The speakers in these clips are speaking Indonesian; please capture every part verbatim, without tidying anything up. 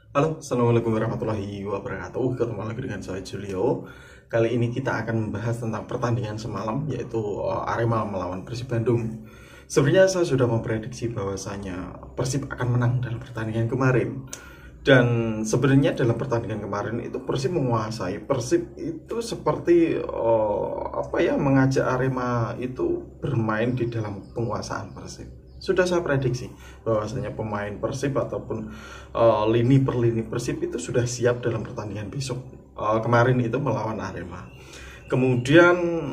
Halo, Assalamualaikum warahmatullahi wabarakatuh. Ketemu lagi dengan saya Julio. Kali ini kita akan membahas tentang pertandingan semalam, yaitu uh, Arema melawan Persib Bandung. Sebenarnya saya sudah memprediksi bahwasanya Persib akan menang dalam pertandingan kemarin. Dan sebenarnya dalam pertandingan kemarin itu Persib menguasai. Persib itu seperti uh, apa ya, mengajak Arema itu bermain di dalam penguasaan Persib. Sudah saya prediksi bahwasanya pemain Persib ataupun uh, lini per lini Persib itu sudah siap dalam pertandingan besok, uh, kemarin itu melawan Arema. Kemudian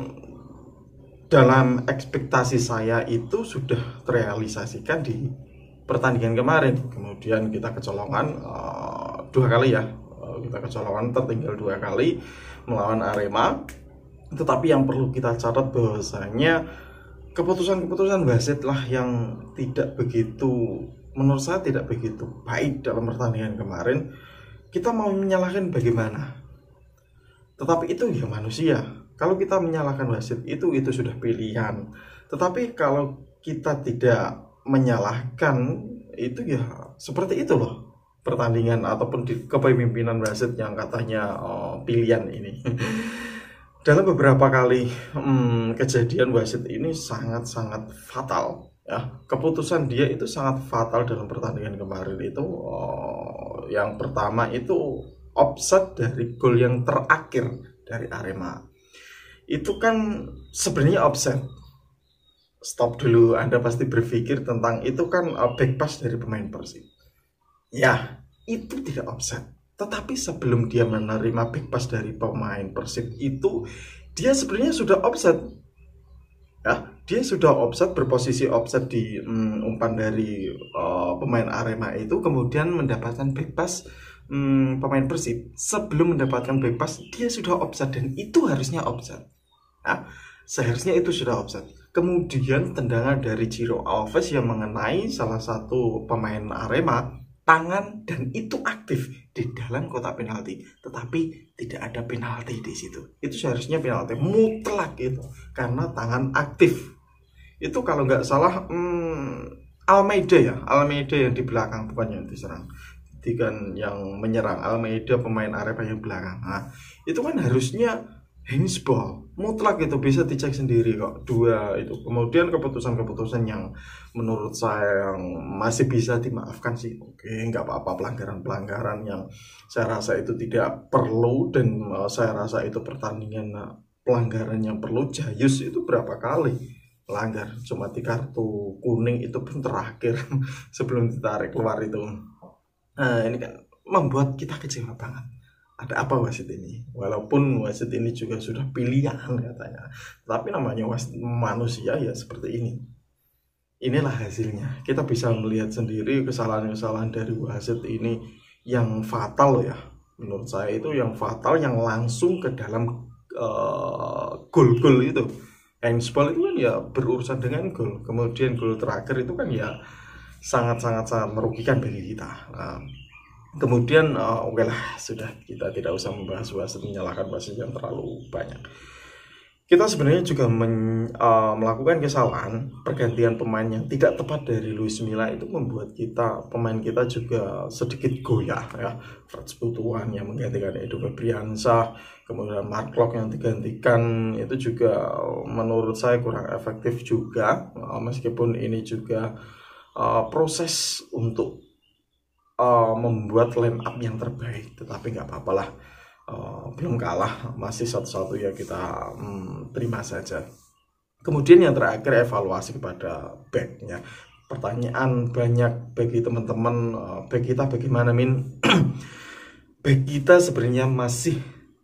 dalam ekspektasi saya itu sudah terrealisasikan di pertandingan kemarin. Kemudian kita kecolongan uh, dua kali ya, uh, kita kecolongan tertinggal dua kali melawan Arema. Tetapi yang perlu kita catat bahwasanya keputusan-keputusan wasit lah yang tidak begitu, menurut saya tidak begitu baik dalam pertandingan kemarin. Kita mau menyalahkan bagaimana? Tetapi itu ya manusia. Kalau kita menyalahkan wasit itu itu sudah pilihan. Tetapi kalau kita tidak menyalahkan itu ya seperti itu loh pertandingan ataupun di kepemimpinan wasit yang katanya oh, pilihan ini. Dalam beberapa kali hmm, kejadian wasit ini sangat-sangat fatal ya. Keputusan dia itu sangat fatal dalam pertandingan kemarin itu. Oh, yang pertama itu offside dari gol yang terakhir dari Arema. Itu kan sebenarnya offside. Stop dulu, Anda pasti berpikir tentang itu kan uh, back pass dari pemain Persib. Ya, itu tidak offside. Tetapi sebelum dia menerima back pass dari pemain Persib itu, dia sebenarnya sudah offset. Ya, dia sudah offset, berposisi offset di um, umpan dari uh, pemain Arema itu, kemudian mendapatkan back pass um, pemain Persib. Sebelum mendapatkan back pass, dia sudah offset dan itu harusnya offset. Ya, seharusnya itu sudah offset. Kemudian tendangan dari Ciro Alves yang mengenai salah satu pemain Arema tangan dan itu aktif di dalam kotak penalti, tetapi tidak ada penalti di situ. Itu seharusnya penalti mutlak itu karena tangan aktif. Itu kalau nggak salah hmm, Almeida ya, Almeida yang di belakang, bukan yang diserang. Kan yang menyerang Almeida pemain Arema yang belakang. Nah, itu kan harusnya handsball mutlak, itu bisa dicek sendiri kok dua itu. Kemudian keputusan-keputusan yang menurut saya yang masih bisa dimaafkan sih, oke nggak apa-apa, pelanggaran-pelanggaran yang saya rasa itu tidak perlu dan uh, saya rasa itu pertandingan uh, pelanggaran yang perlu. Jayus itu berapa kali melanggar, cuma di kartu kuning itu pun terakhir sebelum ditarik keluar itu. Nah ini kan membuat kita kecewa banget. Ada apa wasit ini? Walaupun wasit ini juga sudah pilihan katanya, tapi namanya wasit manusia ya seperti ini. Inilah hasilnya. Kita bisa melihat sendiri kesalahan-kesalahan dari wasit ini yang fatal ya. Menurut saya itu yang fatal, yang langsung ke dalam uh, gol-gol itu. Handsball itu kan ya berurusan dengan gol. Kemudian gol terakhir itu kan ya sangat-sangat sangat merugikan bagi kita. Nah, kemudian uh, oke okay lah, sudah, kita tidak usah membahas wasit, menyalahkan wasit yang terlalu banyak. Kita sebenarnya juga men, uh, melakukan kesalahan pergantian pemain yang tidak tepat dari Luis Milla, itu membuat kita, pemain kita juga sedikit goyah ya. Frans Butuan yang menggantikan Edo Febriansyah, kemudian Mark Klok yang digantikan itu juga menurut saya kurang efektif juga. Uh, meskipun ini juga uh, proses untuk Uh, membuat line up yang terbaik, tetapi nggak apa-apa lah, uh, belum kalah, masih satu-satu ya, kita um, terima saja. Kemudian yang terakhir, evaluasi kepada backnya. Pertanyaan banyak bagi teman-teman, uh, back kita bagaimana Min? Back kita sebenarnya masih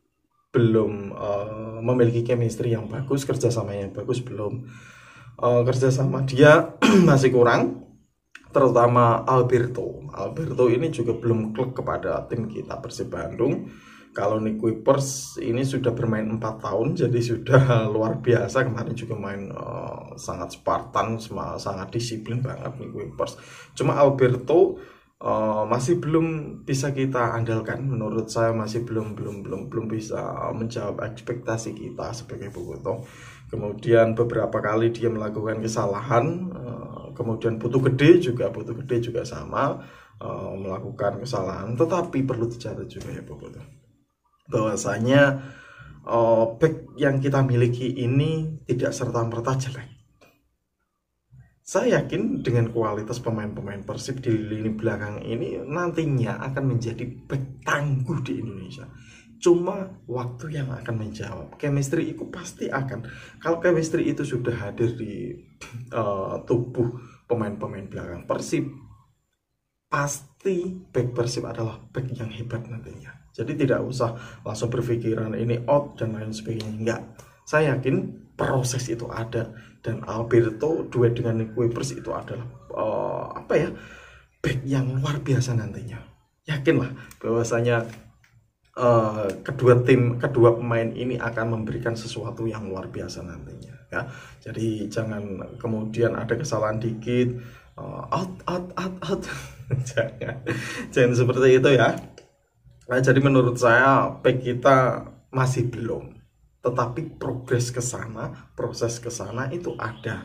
belum uh, memiliki chemistry yang bagus, kerjasama yang bagus belum. Uh, kerjasama dia masih kurang, terutama Alberto. Alberto ini juga belum klik kepada tim kita Persib Bandung. Kalau Nick Kuipers ini sudah bermain empat tahun, jadi sudah luar biasa. Kemarin juga main uh, sangat Spartan, sangat disiplin banget Nick Kuipers. Cuma Alberto uh, masih belum bisa kita andalkan. Menurut saya masih belum belum belum belum bisa menjawab ekspektasi kita sebagai bobotoh. Kemudian beberapa kali dia melakukan kesalahan. Uh, kemudian Putu Gede juga, Putu Gede juga sama. uh, melakukan kesalahan. Tetapi perlu dicatat juga ya Bobotoh, bahwasanya uh, back yang kita miliki ini tidak serta-merta jelek. Saya yakin dengan kualitas pemain-pemain Persib di lini belakang ini nantinya akan menjadi back tangguh di Indonesia. Cuma waktu yang akan menjawab. Chemistry itu pasti akan. Kalau chemistry itu sudah hadir di uh, tubuh pemain-pemain belakang Persib, pasti back Persib adalah back yang hebat nantinya. Jadi tidak usah langsung berpikiran ini out dan lain sebagainya. Enggak. Saya yakin proses itu ada, dan Alberto duet dengan Nick Kuipers itu adalah uh, apa ya, back yang luar biasa nantinya. Yakinlah bahwasanya uh, kedua tim, kedua pemain ini akan memberikan sesuatu yang luar biasa nantinya ya. Jadi jangan kemudian ada kesalahan dikit uh, out out out out jangan jangan seperti itu ya. Nah, jadi menurut saya back kita masih belum, tetapi progres ke sana, proses ke sana itu ada.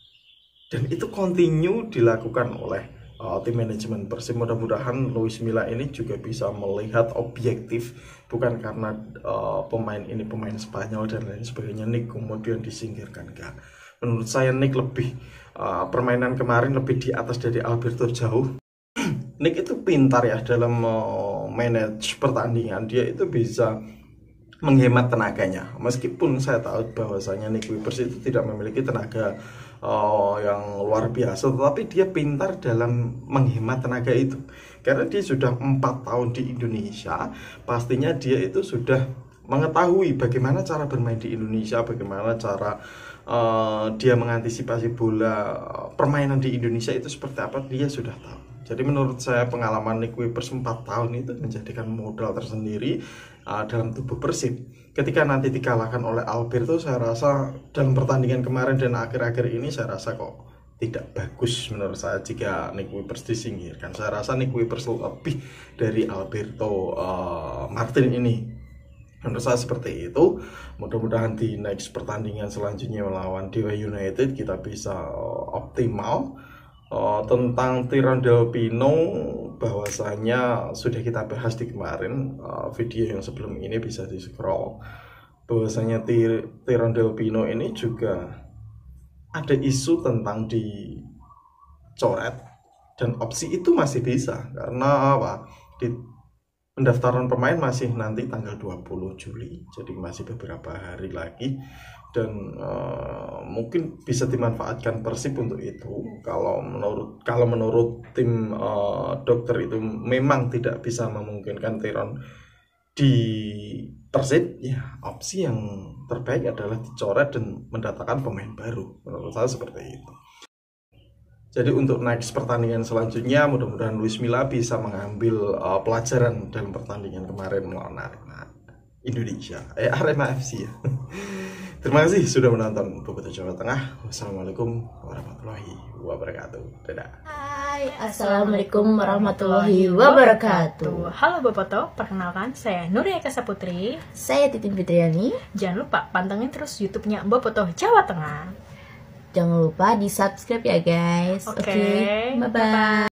Dan itu continue dilakukan oleh uh, tim manajemen Persib. Mudah-mudahan Luis Milla ini juga bisa melihat objektif, bukan karena uh, pemain ini pemain Spanyol dan lain sebagainya, Nick kemudian disingkirkan. Enggak. Menurut saya Nick lebih, uh, permainan kemarin lebih di atas dari Alberto jauh. Nick itu pintar ya dalam uh, manage pertandingan. Dia itu bisa menghemat tenaganya, meskipun saya tahu bahwasanya Nick Kuipers itu tidak memiliki tenaga uh, yang luar biasa, tetapi dia pintar dalam menghemat tenaga itu, karena dia sudah empat tahun di Indonesia. Pastinya dia itu sudah mengetahui bagaimana cara bermain di Indonesia, bagaimana cara uh, dia mengantisipasi bola, permainan di Indonesia itu seperti apa, dia sudah tahu. Jadi menurut saya pengalaman Nick Kuipers empat tahun itu menjadikan modal tersendiri uh, dalam tubuh Persib. Ketika nanti dikalahkan oleh Alberto, saya rasa dalam pertandingan kemarin dan akhir-akhir ini saya rasa kok tidak bagus menurut saya jika Nick Kuipers disingkirkan. Saya rasa Nick Kuipers lebih dari Alberto uh, Martin ini. Menurut saya seperti itu. Mudah-mudahan di next pertandingan selanjutnya melawan Dewa United kita bisa uh, optimal. Uh, tentang Tyrone Del Pino, bahwasanya sudah kita bahas di kemarin uh, video yang sebelum ini, bisa di scroll. Bahwasanya Tyrone Del Pino ini juga ada isu tentang dicoret, dan opsi itu masih bisa karena apa? Di pendaftaran pemain masih nanti tanggal dua puluh Juli, jadi masih beberapa hari lagi. Dan uh, mungkin bisa dimanfaatkan Persib untuk itu. Kalau menurut kalau menurut tim uh, dokter itu memang tidak bisa memungkinkan Tyrone di Persib, ya opsi yang terbaik adalah dicoret dan mendatangkan pemain baru. Menurut saya seperti itu. Jadi untuk next pertandingan selanjutnya, mudah-mudahan Luis Milla bisa mengambil uh, pelajaran dalam pertandingan kemarin melawan Arema Indonesia, eh Arema F C ya. Terima kasih sudah menonton Bobotoh Jawa Tengah. Wassalamualaikum warahmatullahi wabarakatuh. Dadah. Hai, assalamualaikum warahmatullahi wabarakatuh. Halo Bobotoh, perkenalkan saya Nuria Eka Putri. Saya Titin Fitriani. Jangan lupa pantengin terus YouTube-nya Bobotoh Jawa Tengah. Jangan lupa di subscribe ya guys. Oke, okay. Bye bye.